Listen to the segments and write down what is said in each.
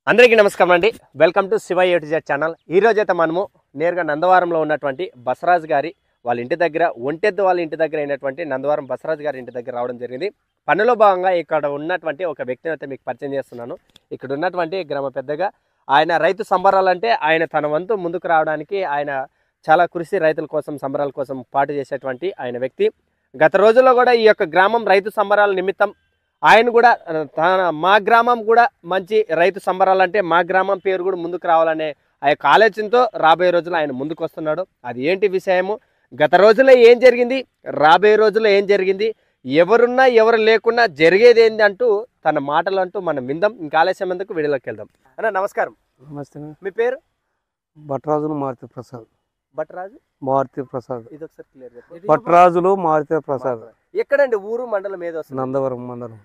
అందరికీ నమస్కారం అండి. Welcome to Shiva A to Z channel. ఈ రోజు అయితే మనము నేరుగా నందవరంలో ఉన్నటువంటి బసరాజ్ గారి వాళ్ళ ఇంటి దగ్గర ఒంటెద్దు వాళ్ళ ఇంటి దగ్గర అయినటువంటి నందవరం బసరాజ్ గారి ఇంటి దగ్గర రావడం జరిగింది. పనిలో భాగంగా ఇక్కడ ఉన్నటువంటి ఒక వ్యక్తిని అయితే మీకు పరిచయం చేస్తున్నాను. ఇక్కడ ఉన్నటువంటి గ్రామ పెద్దగా ఆయన రైతు సంబరాలంటే ఆయన తన వంతు ముందుకు రావడానికి ఆయన చాలా కృషి రైతుల కోసం సంబరాల కోసం పాటు చేసేటువంటి ఆయన వ్యక్తి. గత రోజుల్లో కూడా ఈ యొక్క గ్రామం రైతు సంబరాల నిమిత్తం ఆయన కూడా మా గ్రామం కూడా మంచి రైతు సంబరాలంటే మా గ్రామం పేరు కూడా ముందుకు రావాలనే ఆ యొక్క ఆలోచనతో రాబోయే రోజుల్లో ఆయన ముందుకు వస్తున్నాడు. అది ఏంటి విషయము, గత రోజుల్లో ఏం జరిగింది, రాబోయే రోజుల్లో ఏం జరిగింది, ఎవరున్నా ఎవరు లేకున్నా జరిగేది ఏంటి అంటూ తన మాటలు అంటూ మనం విందాం. ఇంకా ఆలస్యం ఎందుకు వీడియోలోకి వెళ్దాం. అన్న నమస్కారం. నమస్తే. మీ పేరు? భట్రాజులు మారుతి ప్రసాద్. భట్రాజు మారుతి ప్రసాద్. ఇది ఒకసారి క్లియర్ చెప్పండి. భట్రాజులు మారుతి ప్రసాద్. ఎక్కడండి ఊరు మండలం ఏదో వస్తుంది? నందవరం మండలం,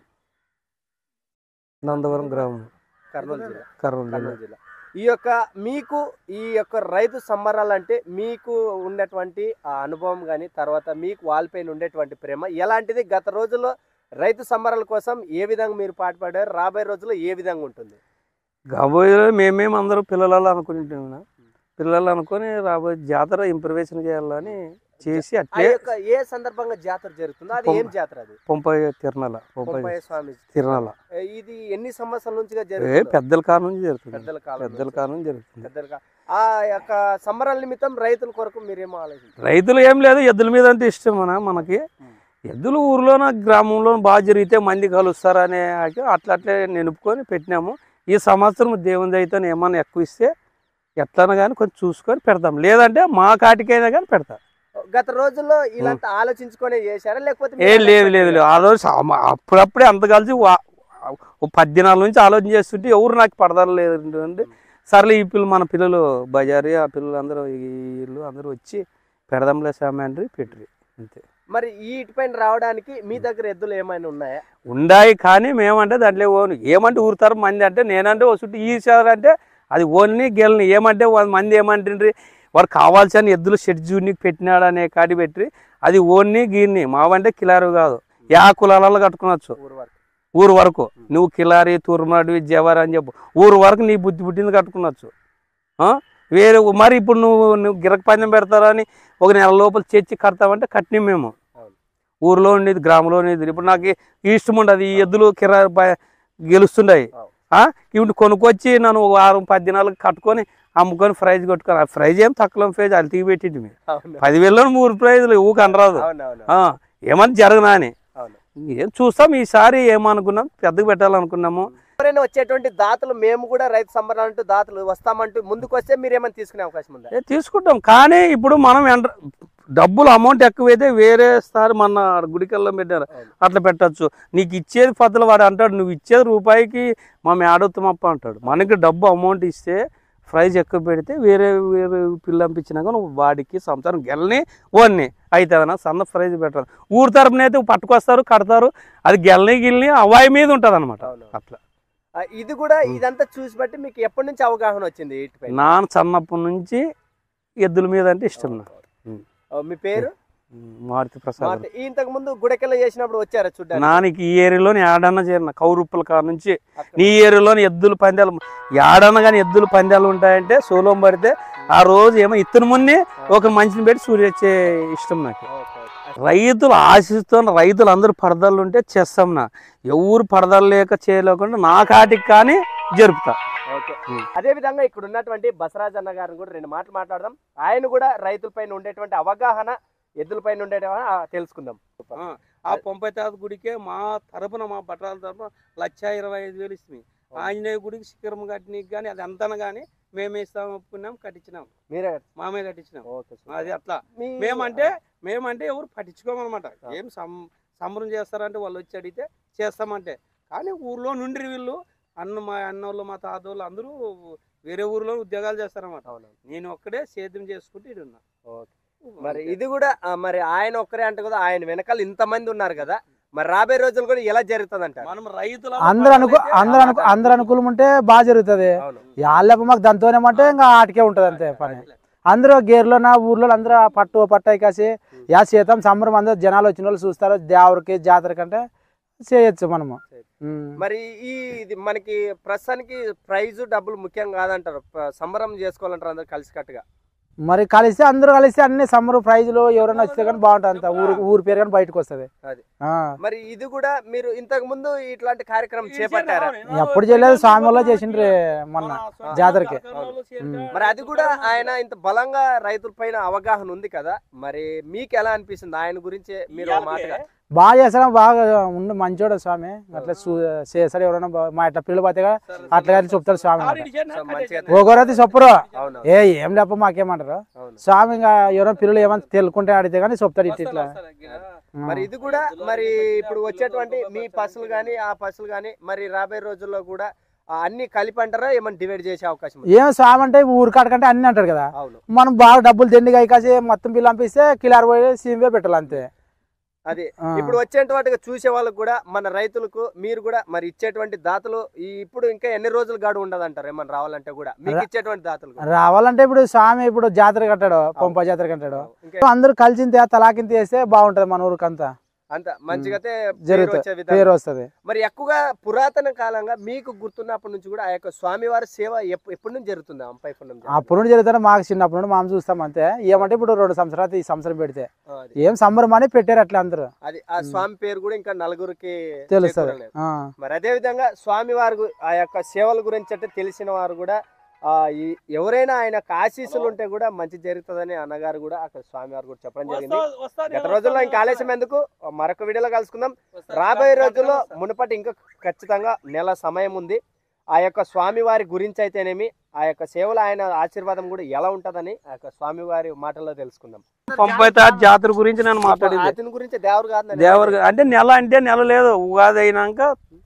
నందవరం గ్రామం, కర్నూలు జిల్లా. కర్నూలు జిల్లా. ఈ యొక్క రైతు సంబరాలు అంటే మీకు ఉన్నటువంటి ఆ అనుభవం కానీ తర్వాత మీకు వాళ్ళపైన ఉండేటువంటి ప్రేమ ఎలాంటిది? గత రోజుల్లో రైతు సంబరాల కోసం ఏ విధంగా మీరు పాటుపడారు, రాబోయే రోజుల్లో ఏ విధంగా ఉంటుంది? కాబోయే మేమేం అందరూ పిల్లలు అనుకుంటున్నా, పిల్లలు అనుకొని రాబోయే జాతర ఇంప్రవేషన్ చేయాలని చేసి అట్లే. ఏ సందర్భంగా జాతర జరుగుతుందో అది ఏం జాతర? అది పొంపయ్య తిరణాల, పొంపయ్య స్వామి తిరణాల. ఇది ఎన్ని సంవత్సరాల నుంచి జరుగుతుంది? పెద్దల కాలం నుంచి జరుగుతుంది. పెద్దల కాలం జరుగుతుంది. ఆ యొక్క సంబరాల నిమిత్తం రైతుల కొరకు మీరేమో ఆలోచించారు? రైతులు ఏం లేదు, ఎద్దుల మీద అంటే ఇష్టం మనకి. ఎద్దులు ఊర్లోన గ్రామంలో బాగా జరిగితే మంది కలుస్తారనే అట్లే నిలుపుకొని పెట్టినాము. ఈ సంవత్సరం దేవుని అయితే ఏమన్నా ఎక్కువ ఇస్తే ఎట్లన్నా కానీ కొంచెం చూసుకొని పెడతాం, లేదంటే మా కాటికైనా కానీ పెడతాం. గత రోజుల్లో ఇలాంటి ఆలోచించుకొని చేశారా లేకపోతే? లేదు ఆ రోజు అప్పుడప్పుడే అంత కలిసి 10 దినాల నుంచి ఆలోచన చేస్తుంటే ఎవరు నాకు పడదారు లేదండి. సర్లే ఈ మన పిల్లలు బజారీ ఆ పిల్లలు అందరూ వీళ్ళు అందరూ వచ్చి పెడదాంలే సామాన్లు పెట్టిరి అంతే. మరి వీటిపైన రావడానికి మీ దగ్గర ఎద్దులు ఏమైనా ఉన్నాయా? ఉన్నాయి, కానీ మేమంటే దాంట్లో ఏమంటే ఊరుతారు మంది అంటే, నేనంటే వస్తుంటే ఈసారంటే అది ఓన్లీ గెలని ఏమంటే మంది ఏమంటుండ్రి వాడు కావాల్సిన ఎద్దులు షెడ్యూర్ని పెట్టినాడు అనే కాడి పెట్టి అది ఓన్ని గీర్ని మావంటే కిలారు కాదు, యా కులాలలో కట్టుకోవచ్చు. ఊరు వరకు నువ్వు కిలారి తూర్మాడి జవర్ అని చెప్పు, ఊరు వరకు నీ బుద్ధి పుట్టింది కట్టుకోవచ్చు. వేరే మరి ఇప్పుడు నువ్వు గిరక పందెం పెడతారని ఒక నెల లోపల చేర్చి కడతామంటే కట్టినాం మేము. ఊరిలో ఉండేది గ్రామంలో ఉండేది. ఇప్పుడు నాకు ఇష్టం ఉండదు ఈ ఎద్దులు గెలుస్తుండయి. ఇప్పుడు కొనుక్కొచ్చి నన్ను 6-10 దినాలకు కట్టుకొని అమ్ముకొని ప్రైజ్ కొట్టుకొని, ఆ ప్రైజ్ ఏం తక్కువ ప్రైజ్ అది తీగి పెట్టింది. 10,000లో 3 ప్రైజులు ఊకి అనరాదు. ఏమని జరగనా అని ఏం చూస్తాం. ఈసారి ఏమనుకున్నాం, పెద్దగా పెట్టాలనుకున్నాము. ఎవరైనా వచ్చేటువంటి దాతలు మేము కూడా రైతు సంబరాలంటూ దాతలు వస్తామంటూ ముందుకు వస్తే మీరు ఏమైనా తీసుకునే అవకాశం ఉందా? తీసుకుంటాం, కానీ ఇప్పుడు మనం డబ్బులు అమౌంట్ ఎక్కువైతే వేరే సారి మన గుడికల్లో పెట్టారు అట్లా పెట్టచ్చు. నీకు ఇచ్చేది పద్ధతులు వాడు అంటాడు, నువ్వు ఇచ్చేది రూపాయికి మా మేడొత్తమప్ప అంటాడు. మనకి డబ్బు అమౌంట్ ఇస్తే ప్రైజ్ ఎక్కువ పెడితే వేరే పిల్ల పంపించినాక నువ్వు వాడికి సంవత్సరం గెలని ఓన్ని అవుతుందన్నా సన్న ప్రైజ్ పెట్టాలి. ఊరు తరపున అయితే పట్టుకొస్తారు కడతారు, అది గెలని అవాయి మీద ఉంటుంది అనమాట. అట్లా ఇది కూడా ఇదంతా చూసి బట్టి మీకు ఎప్పటి నుంచి అవగాహన వచ్చింది? నాన్న చిన్నప్పటి నుంచి ఎద్దుల మీద అంటే ఇష్టం. మీ పేరు? మారుతి ప్రసాద్. ఇంతకు ముందు గుడకెళ్ళ చేసినప్పుడు వచ్చారా చూడండి? నానికి ఈ ఏరియాలోని ఏడన్నా చేరిన కౌరుప్పల కాడ నుంచి నీ ఏరియాలోని ఎద్దుల పందాలు ఏడన్నా కానీ ఎద్దుల పందాలు ఉంటాయంటే సోలం పడితే ఆ రోజు ఏమో ఇత్తను మున్ని ఒక మనిషిని పెట్టి సూర్యొచ్చే ఇష్టం నాకు. రైతులు ఆశిస్తున్న రైతులు అందరూ పడదలు ఉంటే చేస్తాం. ఎవరు పడదలు లేక చేయలేకుండా నా కాటికి కానీ జరుపుతా. అదే విధంగా ఇక్కడ ఉన్నటువంటి బసరాజ్ అన్న గారిని కూడా 2 మాటలు మాట్లాడదాం. ఆయన కూడా రైతులపైన ఉండేటువంటి అవగాహన, ఎద్దులపైన ఉండేటువంటి తెలుసుకుందాం. ఆ పొంపైతాత గుడికే మా తరపున మా పట్టాల తరపున 1,25,000 ఇస్తుంది. ఆంజనేయ గుడికి శిఖరం కట్టినకి కానీ అది అంతన కానీ మేమే ఇస్తాం ఒప్పుకున్నాం, కట్టించినాం. మీరే మామే కట్టించినాం. అది అట్లా మేమంటే ఎవరు పట్టించుకోమన్నమాట. ఏం సంబరం చేస్తారంటే వాళ్ళు వచ్చి అడిగితే చేస్తామంటే, కానీ ఊర్లో నుండి వీళ్ళు మా అన్నోళ్ళు మా తాతోళ్ళు అందరూ వేరే ఊర్లో ఉద్యోగాలు చేస్తారన్నమాట. నేను ఒక్కడే సేద్యం చేసుకుంటూ ఇది ఉన్నా. మరి ఇది కూడా మరి ఆయన ఒక్కరే అంటే కదా, ఆయన వెనకాల ఇంతమంది ఉన్నారు కదా, మరి రాబోయే రోజులు కూడా ఎలా జరుగుతుంది అంట? మనం రైతులు అందరు అనుకూలం ఉంటే బాగా జరుగుతుంది. వాళ్ళ మాకు దాంతోనేమంటే ఇంకా ఆటికే ఉంటది అంతే పని. అందరూ గేర్లో ఊర్లో అందరూ పట్టాయి కాసి యా శీతం సంబరం అందరూ జనాలు వచ్చిన వాళ్ళు చూస్తారు. దేవుడికి జాతర కంటే చేయొచ్చు మనము. మరి ఇది మనకి ప్రస్తుతానికి ప్రైజ్ డబ్బులు ముఖ్యం కాదంటారు, సంబరం చేసుకోవాలంటారు అందరు కలిసికట్టుగా. మరి కలిసి అందరూ కలిసి అన్ని సమ్మర్ ప్రైజ్లు ఎవరైనా వస్తే కానీ బాగుంటుంది, అంత ఊరి పేరు కానీ బయటకు వస్తుంది. అది మరి ఇది కూడా మీరు ఇంతకు ముందు ఇట్లాంటి కార్యక్రమం చేపట్టారా? ఎప్పుడు చేయలేదు, స్వామి వల్ల చేసిండ్రు మొన్న జాతరకి. మరి అది కూడా ఆయన ఇంత బలంగా రైతుల పైన అవగాహన ఉంది కదా, మరి మీకు ఎలా అనిపిస్తుంది ఆయన గురించి మీరు మాటగా? బాగా చేస్తాడు, బాగా ఉండి మంచోడు స్వామి, అట్లా చేస్తాడు. ఎవరైనా మా ఇట్లా పిల్లలు పోతే అట్లా కానీ చెప్తాడు స్వామి. ఒకరైతే చెప్పరు, ఏం లేప మాకేమంటారు స్వామి. ఇంకా ఎవరైనా పిల్లలు ఏమైనా తెలుకుంటే అడిగితే కానీ చెప్తాడు ఇట్లా. మరి ఇది కూడా మరి ఇప్పుడు వచ్చేటువంటి మీ పశువులు కానీ ఆ పశువులు కానీ మరి రాబోయే రోజుల్లో కూడా అన్ని కలిపి అంటారా, ఏమైనా డివైడ్ చేసే అవకాశం? ఏం స్వామి అంటే ఊరు కాడకంటే అన్ని అంటాడు కదా, మనం బాగా డబ్బులు తిండి కాసి మొత్తం బిల్లు పంపిస్తే కిలారు పోయి సీమే పెట్టాలి అంతే. అది ఇప్పుడు వచ్చేటువంటి చూసే వాళ్ళకు కూడా మన రైతులకు మీరు కూడా మరి ఇచ్చేటువంటి దాతలు ఇప్పుడు ఇంకా ఎన్ని రోజులు గాడు ఉండదు అంటారు ఏమన్నా రావాలంటే కూడా మీకు ఇచ్చేటువంటి దాతలు రావాలంటే? ఇప్పుడు స్వామి ఇప్పుడు జాతర కట్టాడు, పంప జాతర కట్టాడు, అందరూ కలిసి తలాకింత వేస్తే బాగుంటది మన ఊరికంతా, అంత మంచిగా పేరు వస్తుంది. మరి ఎక్కువగా పురాతన కాలంగా మీకు గుర్తున్నప్పటి నుంచి కూడా ఆ యొక్క స్వామివారి సేవ ఎప్పటి నుంచి జరుగుతుంది? అప్పటి నుండి జరుగుతుంది, మాకు చిన్నప్పటి నుండి మామ చూస్తాం అంతే. ఏమంటే ఇప్పుడు 2 సంవత్సరాలు ఈ సంవత్సరం పెడితే ఏం సంబరం అని పెట్టారు అట్లా అందరూ. అది ఆ స్వామి పేరు కూడా ఇంకా నలుగురికి తెలుస్తుంది. మరి అదే విధంగా స్వామి వారు ఆ యొక్క సేవల గురించి అంటే తెలిసిన వారు కూడా ఎవరైనా ఆయన ఆశీస్సులు ఉంటే కూడా మంచి జరుగుతుందని అన్నగారు కూడా అక్కడ స్వామి వారు కూడా చెప్పడం జరిగింది. గత రోజుల్లో ఇంకా ఆలస్యం ఎందుకు, మరొక వీడియోలో కలుసుకుందాం. రాబోయే రోజుల్లో మునుపటి ఇంకా ఖచ్చితంగా నెల సమయం ఉంది. ఆ యొక్క స్వామి వారి గురించి అయితేనేమి ఆ యొక్క సేవలు ఆయన ఆశీర్వాదం కూడా ఎలా ఉంటదని ఆ యొక్క స్వామి వారి మాటల్లో తెలుసుకుందాం. జాతర గురించి నేను మాట్లాడేది అతని గురించి దేవరు కాదు, దేవరు అంటే నెల లేదు, ఉగాది అయినాక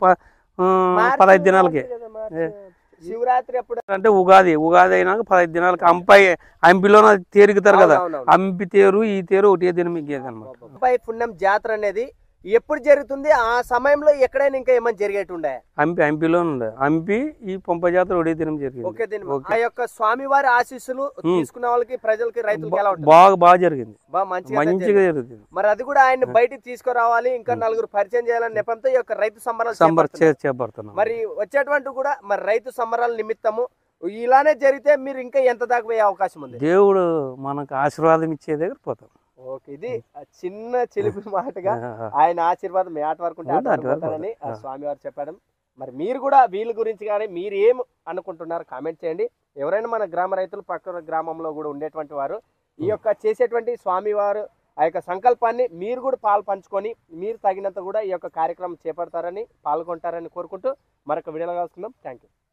15 దినాలకి. శివరాత్రి అప్పుడు అంటే ఉగాది అయినాక 15 దినాలకి అంపిలో తేరుగుతారు కదా, అంపి తేరు ఈ తేరు ఒకటే దినం అనమాట. అంపై పుణ్యం జాతర అనేది ఎప్పుడు జరుగుతుంది? ఆ సమయంలో ఎక్కడైనా ఇంకా ఏమైనా జరిగేటుండే? అంపిలో ఉంది, అంపి ఈ పంప జాతర ఒకటే దినం జరిగింది. ఆ యొక్క స్వామివారి ఆశీస్సులు తీసుకున్న వాళ్ళకి ప్రజలకి రైతులకి ఎలా ఉంటుంది? బాగా జరిగింది, మంచిగా జరుగుతుంది. మరి అది కూడా ఆయన బయటికి తీసుకురావాలి, ఇంకా నలుగురు పరిచయం చేయాలని నెపంతో ఈ యొక్క రైతు సంబరాలు చేపడుతున్నాం. మరి వచ్చేటువంటి కూడా మరి రైతు సంబరాల నిమిత్తము ఇలానే జరిగితే మీరు ఇంకా ఎంత దాకా పోయే అవకాశం ఉంది? దేవుడు మనకు ఆశీర్వాదం ఇచ్చే దగ్గర పోతాం. ఓకే, ఇది చిన్న చిలిపి మాటగా ఆయన ఆశీర్వాదం ఏట వరకు ఉంటుందని స్వామి వారు చెప్పడం. మరి మీరు కూడా వీళ్ళ గురించి కానీ మీరు ఏం అనుకుంటున్నారు కామెంట్ చేయండి. ఎవరైనా మన గ్రామ రైతులు పక్క గ్రామంలో కూడా ఉండేటువంటి వారు ఈ యొక్క చేసేటువంటి స్వామివారు ఆ యొక్క సంకల్పాన్ని మీరు కూడా పాలు పంచుకొని మీరు తగినంత కూడా ఈ యొక్క కార్యక్రమం చేపడతారని పాల్గొంటారని కోరుకుంటూ మరొక వీడియోలో కలుసుకుందాం. Thank you.